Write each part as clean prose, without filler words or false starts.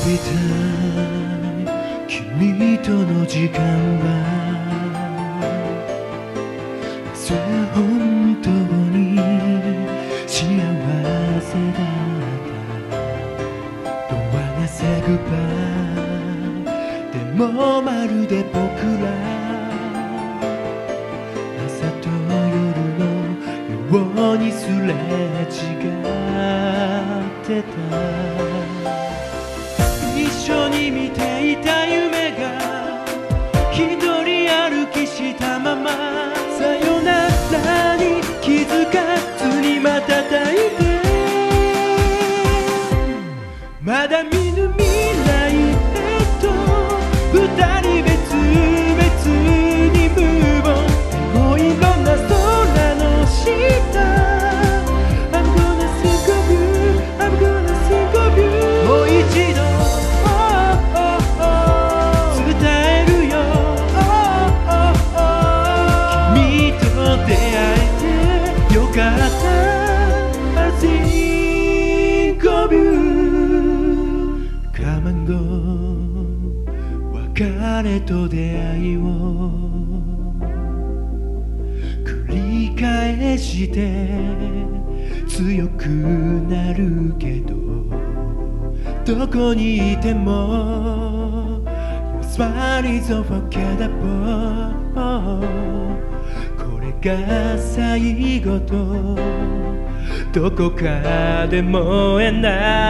びた君との時間は本当に幸せだった。ドアがセグバイでもまるで僕ら朝と夜のようにすれ違ってた。一緒に見ていた夢が一人歩きしたままさよならに気づかずにまた抱いてまだ見ぬ未来へと二人別々に無言でもいろんな空の下I'm gonna think of you I'm gonna think of you もう一度伝えるよ君と出会えてよかった I think of you Come and go 別れと出会いを繰り返して強くなるけどどこにいても Your smile is unforgettable これが最後とどこかで燃え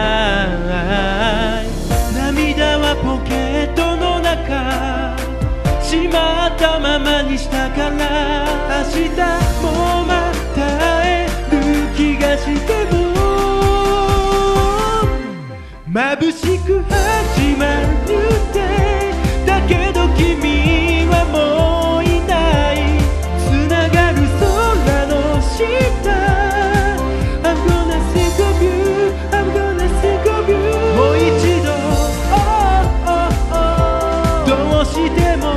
ない涙はポケットの中しまったままにしたから明日もまた会える気がしても眩しく始まるってだけど君はもういないつながる空の下 I'm gonna think of you I'm gonna think of you もう一度どうしても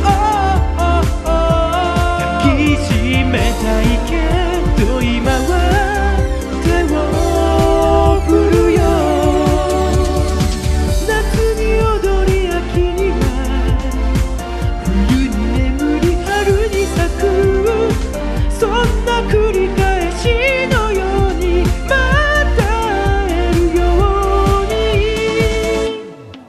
抱きしめたいけど今は手を振るよ夏に踊り秋には冬に眠り春に咲くそんな繰り返しのようにまた会えるように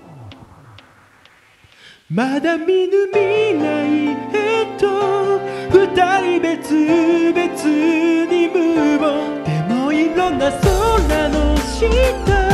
まだ見ぬ未来へと二人別々に無言でもいろんな空の下